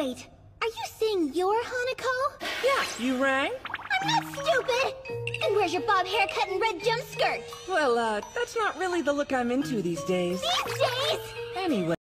Wait, are you saying you're Hanako? Yeah, you rang? I'm not stupid! And where's your bob haircut and red jump skirt? Well, that's not really the look I'm into these days. These days? Anyway.